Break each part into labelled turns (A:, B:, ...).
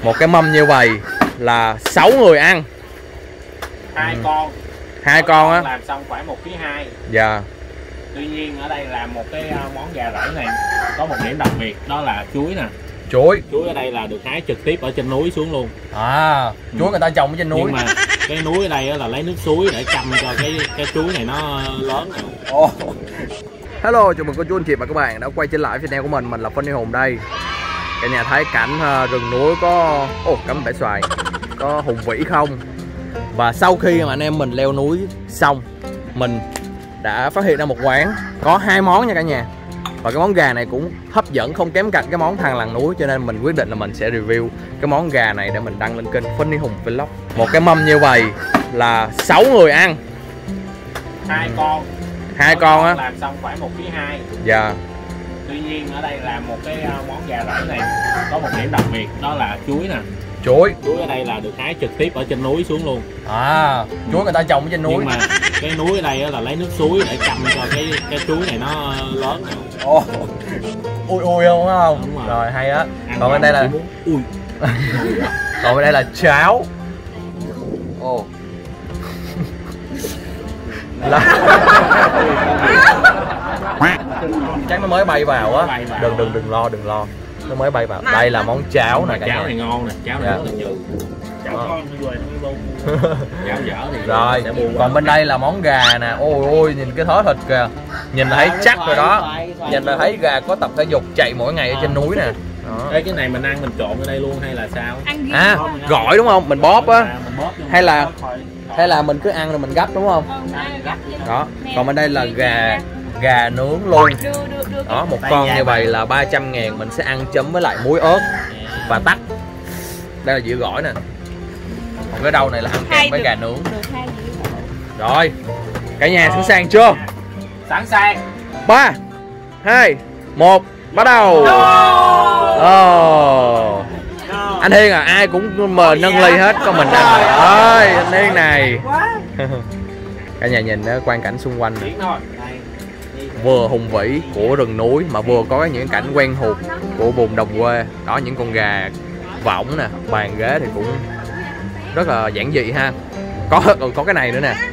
A: Một cái mâm như vậy là 6 người ăn. 2 con á.
B: Làm xong khoảng 1,2 kg.
A: Dạ.
B: Tuy nhiên ở đây là một cái món gà rẫy này có một điểm đặc biệt, đó là chuối nè.
A: Chuối
B: ở đây là được hái trực tiếp ở trên núi xuống luôn.
A: Chuối người ta trồng ở trên núi.
B: Nhưng mà cái núi ở đây là lấy nước suối để chăm cho cái chuối này nó lớn.
A: Hello, chào mừng cô chú anh chị và các bạn đã quay trở lại với channel của mình là Funny Hùng đây. Cả nhà thấy cảnh rừng núi có cắm bể xoài, có hùng vĩ không? Và sau khi mà anh em mình leo núi xong, mình đã phát hiện ra một quán có 2 món nha cả nhà. Và cái món gà này cũng hấp dẫn không kém cạnh cái món thằn lằn núi, cho nên mình quyết định là mình sẽ review cái món gà này để mình đăng lên kênh Funny Hùng Vlog. Một cái mâm như vậy là 6 người ăn.
B: 2 con
A: á.
B: Làm xong khoảng 1,2 kg.
A: Dạ.
B: Tuy nhiên ở đây là một cái món gà rẫy này có một điểm đặc biệt, đó là chuối nè.
A: Chuối
B: ở đây là được hái trực tiếp ở trên núi xuống luôn.
A: Chuối người ta trồng ở trên núi.
B: Nhưng mà cái núi ở đây là lấy nước suối để chăm cho cái chuối này nó lớn.
A: Ui đúng không? Đúng rồi, hay á. Còn bên đây là còn bên đây là cháo. Chắc nó mới bay vào á. Đừng lo. Nó mới bay vào. Đây là món cháo nè cả nhà.
B: Cháo này ngon nè, cháo này rất là nhừ. Cháo ngon cháo dở thì
A: rồi. Còn bên đây là món gà nè. Ôi nhìn cái thớ thịt kìa. Nhìn thấy chắc rồi đó. Nhìn là thấy gà có tập thể dục chạy mỗi ngày ở trên núi nè.
B: Cái này mình ăn mình trộn ở đây luôn hay là sao?
A: Gỏi đúng không? Mình bóp á. Hay là mình cứ ăn rồi mình gấp đúng không? Đó. Còn bên đây là gà nướng luôn. Đó, một con như vậy là 300.000, mình sẽ ăn chấm với lại muối ớt và tắc. Đây là dĩa gỏi nè. Còn cái đầu này là ăn kèm với gà nướng. Rồi, cả nhà sẵn sàng chưa?
B: Sẵn sàng.
A: 3, 2, 1, bắt đầu. Anh Hiên ai cũng mời nâng ly hết, có mình anh ơi, anh Hiên này. Cả nhà nhìn quang cảnh xung quanh này. Vừa hùng vĩ của rừng núi mà vừa có những cảnh quen thuộc của vùng đồng quê. Đó, những con gà võng nè, bàn ghế thì cũng rất là giản dị ha. Có cái này nữa nè.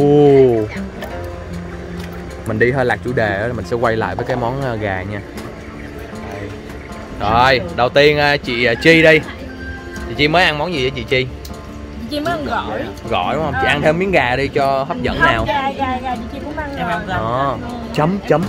A: Mình đi hơi lạc chủ đề, mình sẽ quay lại với cái món gà nha. Rồi, đầu tiên chị Chi đi. Chị Chi mới ăn món gì vậy chị Chi?
C: Chị mới ăn gỏi.
A: Gỏi đúng không? Chị ăn thêm miếng gà đi cho hấp dẫn nào.
C: Gà chị Chi cũng ăn rồi.
A: Chấm.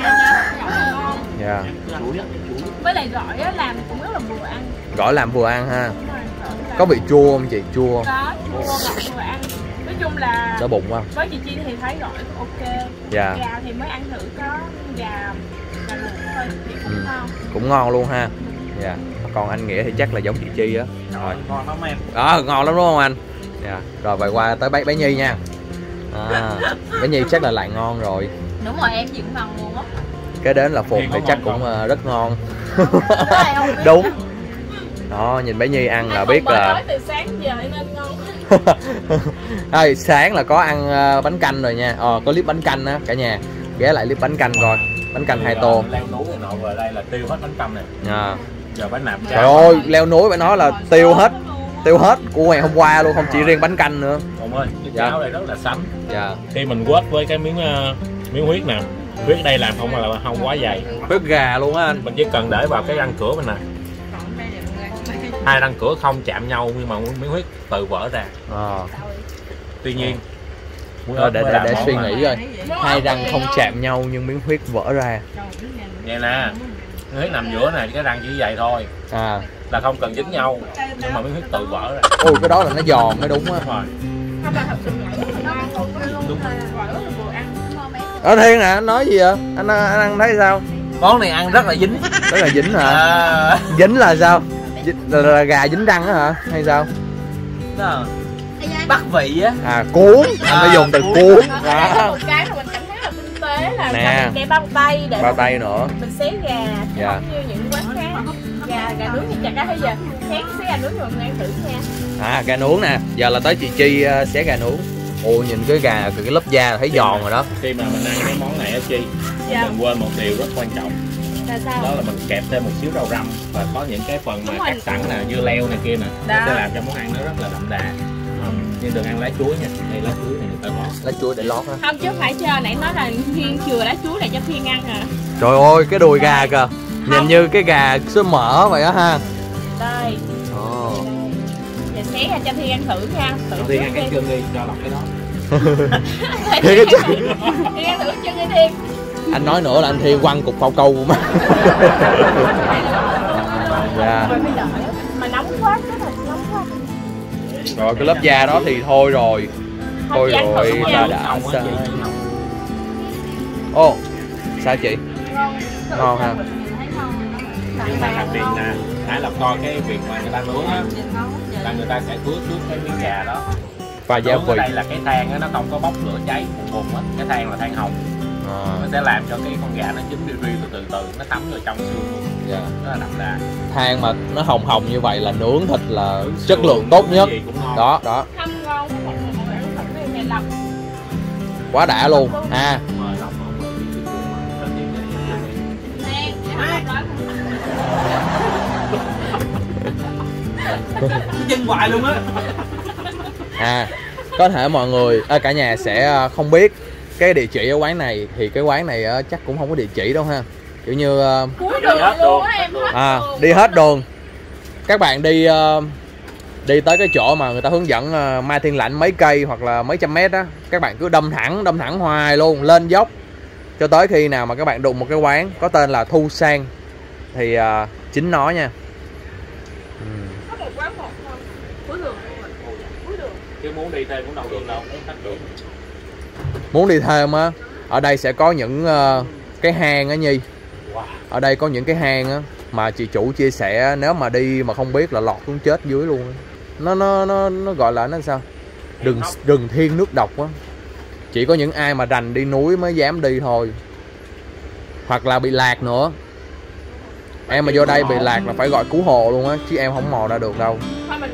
A: Dạ.
C: Với lại gỏi á, làm cũng rất là vừa ăn.
A: Gỏi làm vừa ăn ha. Có bị chua không chị? Chua.
C: Có, chua vừa ăn. Nói chung là
A: đỡ bụng không?
C: Với chị Chi thì thấy gỏi ok.
A: Dạ.
C: Gà thì mới ăn thử có gà luộc thôi thì cũng ngon.
A: Cũng ngon luôn ha. Dạ. Còn anh Nghĩa thì chắc là giống chị Chi á. Rồi.
B: Ngon lắm em.
A: Ngon lắm đúng không anh? Dạ. Rồi vậy qua tới bé Nhi nha. Bé Nhi chắc là lại ngon rồi.
C: Đúng rồi, em cũng ngon luôn á.
A: Cái đến là Phụng thì chắc cũng rất ngon. Đúng. Đó, nhìn bé Nhi ăn là biết là
C: từ sáng giờ nên ngon.
A: Sáng là có ăn bánh canh rồi nha. Có clip bánh canh á cả nhà. Ghé lại clip bánh canh coi. Bánh canh 2 tô.
B: Leo núi này nọ về đây là tiêu hết bánh canh này. Giờ bánh nạp.
A: Trời ơi, leo núi phải nói là tiêu hết của ngày hôm qua luôn, không chỉ riêng bánh canh nữa.
B: Hùng ơi, cái cháo này rất là sánh.
A: Dạ.
B: Khi mình quết với cái miếng huyết nè. Huyết đây làm không là không quá dày.
A: Huyết gà luôn á anh.
B: Mình chỉ cần để vào cái răng cửa mình nè. 2 răng cửa không chạm nhau nhưng mà miếng huyết tự vỡ ra. Tuy nhiên
A: để suy nghĩ rồi. 2 răng không chạm nhau nhưng miếng huyết vỡ ra.
B: Vậy nè, miếng huyết nằm giữa này, cái răng chỉ vậy thôi. Là không cần dính nhau nhưng mà miếng huyết tự vỡ ra.
A: Cái đó là nó giòn mới đúng á. Anh Thiên nè, anh nói gì vậy? Anh ăn thấy sao?
D: Món này ăn rất là dính.
A: Rất là dính hả? Dính là sao? Là gà dính răng á hả? Hay sao?
D: Bắt vị á.
A: Cuốn. Anh phải dùng từ cuốn.
C: Một cái mà mình cảm thấy là tinh tế là mình kẹp bao tay để
A: bao tay nữa.
C: Mình xé gà, giống như những quán khác. Gà nướng thì chả cá bây giờ. Xé gà nướng rồi mình ăn thử nha.
A: Gà nướng nè. Giờ là tới chị Chi xé gà nướng. Nhìn cái gà, cái lớp da thấy giòn rồi đó.
B: Khi mà mình ăn cái món này á Chi, đừng quên một điều rất quan trọng.
C: Là sao?
B: Đó là mình kẹp thêm một xíu rau răm và có những cái phần mà cắt sẵn nè, dưa leo này kia nè, sẽ làm cho món ăn nó rất là đậm đà. Nhưng đừng ăn lá chuối nha, đây lá chuối này người ta bỏ.
A: Lá chuối để lót á.
C: Không chứ phải cho nãy nói là Thiên chừa lá chuối này cho Thiên ăn à.
A: Trời ơi, cái đùi gà kìa. Nhìn như cái gà xứ mỡ vậy á ha.
C: Đây. Giờ xé ra cho Thiên ăn thử nha.
B: Thiên ăn cái chân đi, cho lọc cái đó.
A: Thiên cái chân.
C: Thiên ăn thử chân đi Thiên.
A: Anh nói nữa là anh Thiên quăng cục phao câu của má. Dạ.
C: Mà nóng quá, cái thịt nóng quá.
A: Rồi cái lớp da đó thì thôi rồi. Thôi rồi là đã sao. Ồ, sao chị? Ngon ha.
B: Nhưng mà đặc biệt nè, nãy là coi cái việc mà người ta nướng á, là người ta sẽ tưới trước cái miếng gà đó.
A: Và gia vị.
B: Đây là cái than á, nó không có bốc lửa cháy bùng á, cái than là than hồng. Nó sẽ làm cho cái con gà nó chín riu riu từ từ nó thấm vào trong xương luôn. Dạ. Rất là đậm đà.
A: Than mà nó hồng hồng như vậy là nướng thịt là chất lượng tốt nhất. Đó, đó.
C: Không ngon, mọi người ăn thịt này mè lọc.
A: Quá đã luôn. Ha.
D: Chân hoài luôn á.
A: Có thể mọi người cả nhà sẽ không biết cái địa chỉ ở quán này, thì cái quán này chắc cũng không có địa chỉ đâu ha, kiểu như
C: cuối đường luôn á em,
A: đi hết đường. Các bạn đi tới cái chỗ mà người ta hướng dẫn Mai Thiên Lãnh mấy cây hoặc là mấy trăm mét á, các bạn cứ đâm thẳng hoài luôn lên dốc cho tới khi nào mà các bạn đụng một cái quán có tên là Thu Sang thì chính nó nha.
C: Có một quán một thôi, cuối đường luôn, cuối đường.
B: Chứ muốn đi thêm cũng đâu được đâu, tắt đường.
A: Muốn đi thêm á, ở đây sẽ có những cái hang á Nhi. Ở đây có những cái hang á mà chị chủ chia sẻ nếu mà đi mà không biết là lọt xuống chết dưới luôn. Nó gọi là nó sao? Rừng thiên nước độc á. Chỉ có những ai mà rành đi núi mới dám đi thôi. Hoặc là bị lạc nữa. Em mà vô đây bị lạc là phải gọi cứu hộ luôn á, chứ em không mò ra được đâu.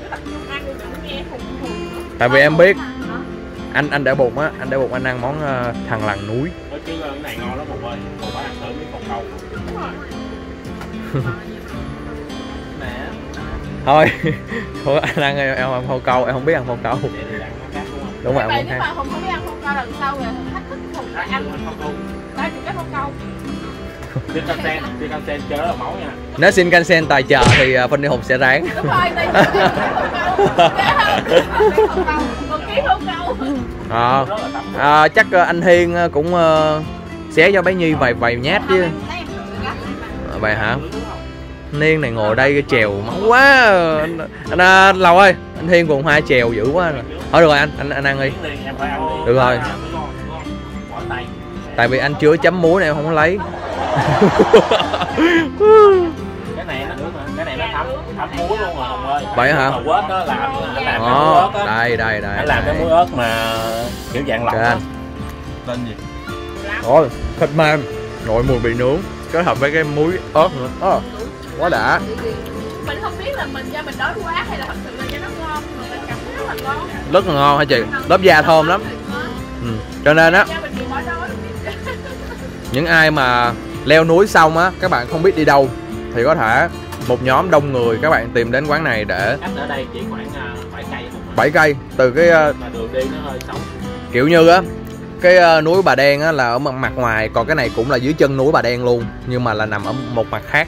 A: Tại vì em biết anh để bụng á, anh để bụng anh ăn món thằn lằn núi.
B: Chứ cái này ngon lắm Bụng ơi, Bụng ăn thử miếng con câu.
A: Thôi anh ăn em ăn phao câu, em không biết ăn phao câu. Đúng rồi,
C: nếu mà không biết ăn phao câu lần sau rồi thách thức Hùng là ăn đây thì cái phao câu.
B: Shinkansen chơi rất là máu nha.
A: Nếu Shinkansen tài trợ thì Phân Đi Hùng sẽ ráng.
C: Đúng rồi, tài trợ một ký phao câu.
A: Chắc anh Thiên cũng xé cho bé Nhi vài nhát chứ. Vậy hả? Niên này ngồi đây cái chèo máu quá. Anh Lầu ơi, anh Thiên cùng hai chèo dữ quá rồi. Thôi được rồi anh ăn đi. Được rồi. Tại vì anh chưa chấm muối này em không có lấy.
B: Cái này nó thấm muối luôn rồi Hùng ơi.
A: Vậy hả?
B: Quết đó làm cái muối ớt á.
A: Đây.
B: Anh làm cái muối ớt mà kiểu dạng lọc á.
D: Tên gì?
A: Rồi, thịt mềm, nội mùi bị nướng, kết hợp với cái muối ớt nữa. Quá đã.
C: Mình không biết là mình do mình đói quá hay là thật sự là cho nó ngon, mình cảm thấy rất là ngon.
A: Rất là ngon hả chị? Lớp da thơm lắm. Cho nên á, những ai mà leo núi xong á, các bạn không biết đi đâu thì có thể một nhóm đông người các bạn tìm đến quán này để
B: cách ở đây chỉ khoảng 7 cây.
A: 7 cây từ cái
B: mà đường đi nó hơi xấu.
A: Kiểu như á, cái núi Bà Đen á là ở mặt ngoài, còn cái này cũng là dưới chân núi Bà Đen luôn, nhưng mà là nằm ở một mặt khác.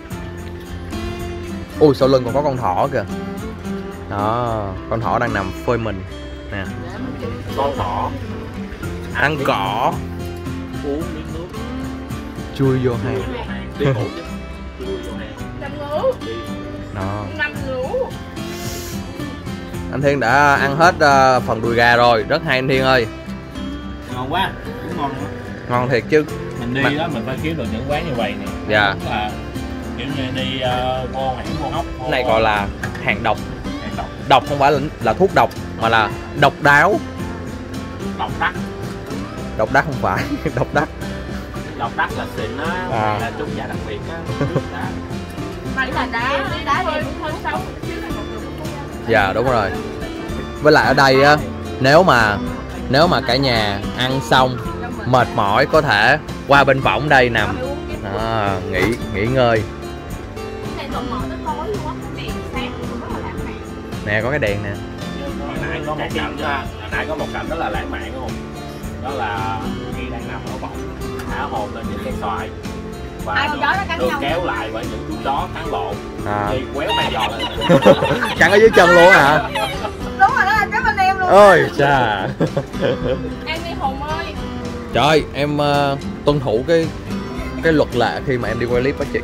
A: Ui, sau lưng còn có con thỏ kìa. Đó, con thỏ đang nằm phơi mình nè.
B: Con thỏ
A: ăn cỏ,
B: uống miếng nước,
A: chui vô hang.
B: đi ngủ chứ. Chui vô hang.
C: Nằm ngủ.
A: Đó.
C: Nằm ngủ.
A: Anh Thiên đã ăn hết phần đùi gà rồi, rất hay anh Thiên ơi.
B: Ngon quá, cũng ngon quá.
A: Ngon thiệt chứ.
B: Mình đi đó mình phải kiếm được những quán như vậy nè.
A: Dạ.
B: Là kiểu như đi vô hãng vô ốc.
A: Cái này gọi là hàng độc.
B: Hàng độc.
A: Độc không phải là thuốc độc mà là độc đáo.
B: Độc đắc.
A: Độc đắc không phải, độc đắc.
B: Độc đắc là xịn á, là trung dạ đặc biệt á.
C: Phải là đá thì cũng hơi xấu.
A: Dạ đúng rồi. Với lại ở đây á, nếu mà cả nhà ăn xong mệt mỏi có thể qua bên võng đây nằm nghỉ ngơi.
C: Này tụi mở tới tối luôn á, cái đèn sáng cũng rất là lãng mạn.
A: Nè có cái đèn nè.
B: Hồi nãy có một cảnh rất là lãng mạn đúng không? Đó là khi đang nằm ở bọng thả hồn lên những cây xoài và được kéo lại bởi những chú chó cắn lộn thì quéo hai giò lên.
A: Cắn ở dưới chân luôn hả?
C: Đúng rồi, đó là cái anh em luôn.
A: Ôi chà.
C: Em đi Hùng ơi.
A: Trời, em tuân thủ cái luật lệ khi mà em đi quay clip á chị.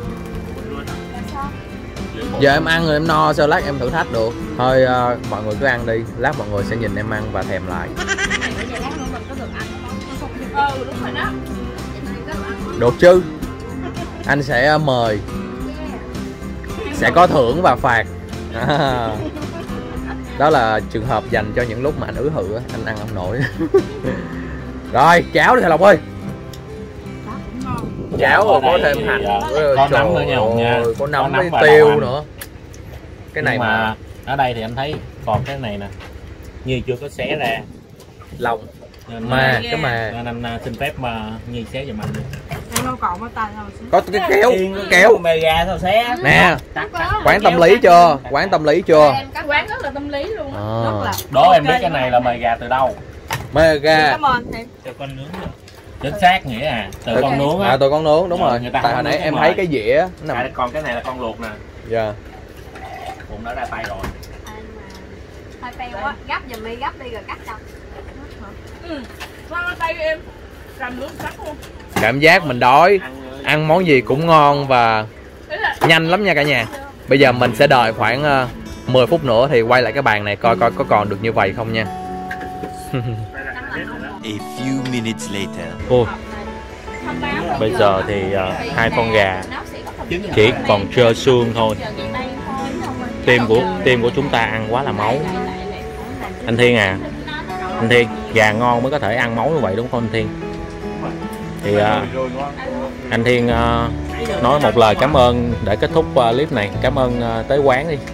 A: Giờ em ăn rồi em no, sao lát em thử thách được. Thôi mọi người cứ ăn đi, lát mọi người sẽ nhìn em ăn và thèm lại.
C: Đúng rồi đó.
A: Được chứ. Anh sẽ mời. Sẽ có thưởng và phạt. Đó là trường hợp dành cho những lúc mà anh ứ hự á, anh ăn không nổi. Rồi, cháo đi thầy Lộc ơi. Cháo rồi có thêm hành,
B: có nấm nữa nha Hùng nha.
A: Có nấm với tiêu nữa. Cái này
B: mà ở đây thì anh thấy còn cái này nè, Nhi chưa có xé ra
A: lòng
B: nên
A: cái mà
B: nên anh xin phép mà Nhi xé giùm anh đi.
A: Có cái kéo
B: mề gà sao xé
A: nè. Quán tâm lý chưa? Quán tâm lý chưa?
C: Quán rất là tâm lý luôn á.
B: Đố em biết cái này là mề gà từ đâu?
A: Mề gà
B: Từ con nướng. Chính xác nghĩa từ con nướng á.
A: từ con nướng đúng rồi. Tại hồi nãy em thấy cái dĩa
B: nằm. Còn cái này là con luộc nè.
A: Dạ.
B: Hùng đã ra tay rồi.
C: Hơi teo quá, gấp giùm đi, gấp đi rồi cắt cho. Ra tay em. Cầm nước cắt luôn.
A: Cảm giác mình đói, ăn món gì cũng ngon và nhanh lắm nha cả nhà. Bây giờ mình sẽ đợi khoảng 10 phút nữa thì quay lại cái bàn này coi có còn được như vậy không nha.
E: A few minutes later.
B: Bây giờ thì hai con gà chỉ còn trơ xương thôi. Tim của chúng ta ăn quá là máu. Anh Thiên à, anh Thiên, gà ngon mới có thể ăn máu như vậy đúng không anh Thiên? Thì anh Thiên nói một lời cảm ơn để kết thúc clip này. Cảm ơn tới quán đi.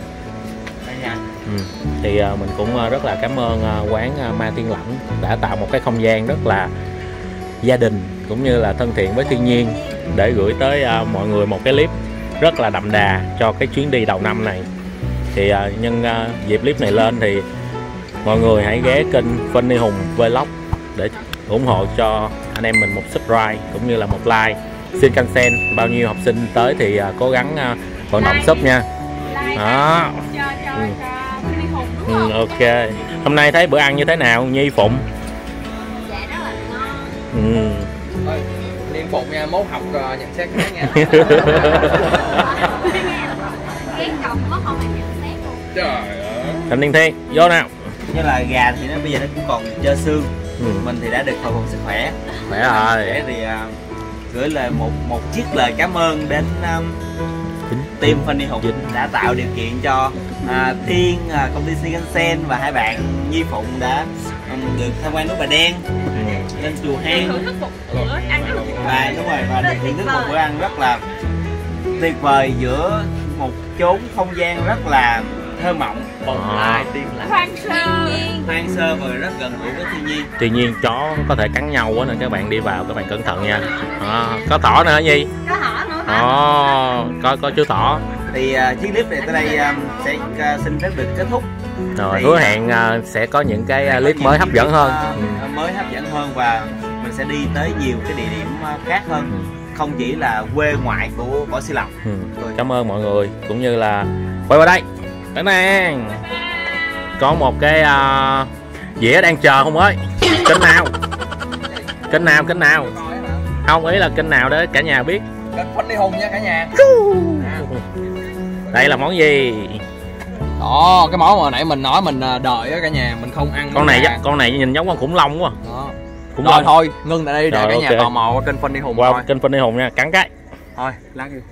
B: Thì mình cũng rất là cảm ơn quán Ma Tiên Lãnh đã tạo một cái không gian rất là gia đình cũng như là thân thiện với thiên nhiên để gửi tới mọi người một cái clip rất là đậm đà cho cái chuyến đi đầu năm này. Thì nhân dịp clip này lên thì mọi người hãy ghé kênh Funny Hùng Vlog để ủng hộ cho anh em mình một subscribe cũng như là một like. Xin cancel bao nhiêu học sinh tới thì cố gắng vận động sub nha. Đó. Ok. Hôm nay thấy bữa ăn như thế nào Nhi Phụng?
C: Dạ rất là ngon.
A: Liên Phụng nha, mốt học nhận xét khác nha.
C: Cái còng mất không phải nhận xét luôn.
A: Trời ơi.
B: Thành Thiên Thiên, vô nào.
D: Như là gà thì nó bây giờ nó cũng còn trơ xương. Mình thì đã được hồi phục sức khỏe.
B: Khỏe rồi.
D: Để thì gửi lời một chiếc lời cảm ơn đến team Funny Hùng đã tạo điều kiện cho Thiên, công ty Shinkansen và hai bạn Nhi Phụng đã được tham quan núi Bà Đen, lên chùa Hang và đúng rồi, và được thưởng thức một bữa ăn rất là tuyệt vời giữa một chốn không gian rất là thơ mộng, hoang sơ và rất gần gũi với thiên nhiên.
B: Tuy nhiên chó có thể cắn nhau quá nên các bạn đi vào các bạn cẩn thận nha. Có thỏ nữa hả Nhi?
C: Có thỏ nữa.
B: Có chú thỏ.
D: Thì chiếc clip này tới đây sẽ xin phép được kết thúc.
B: Rồi hứa hẹn sẽ có những cái clip mới hấp dẫn hơn.
D: Mới hấp dẫn hơn và mình sẽ đi tới nhiều cái địa điểm khác hơn. Không chỉ là quê ngoại của Võ Sĩ Lộc.
B: Cảm ơn mọi người cũng như là quay vào đây. Đây nè. Có một cái dĩa đang chờ không ơi. Kênh nào? Kênh nào? Không, ý là kênh nào đó cả nhà biết.
A: Kênh Funny Hùng nha cả nhà.
B: Đây là món gì?
A: Đó, cái món mà nãy mình nói mình đợi á cả nhà, mình không ăn.
B: Con này nhìn giống con khủng long quá.
A: Đó.
B: Khủng
A: rồi
B: long.
A: Thôi, ngưng tại đây để
B: rồi,
A: cả nhà tò mò qua kênh Funny Hùng
B: qua kênh Funny Hùng nha, cắn cái.
A: Thôi, lát đi.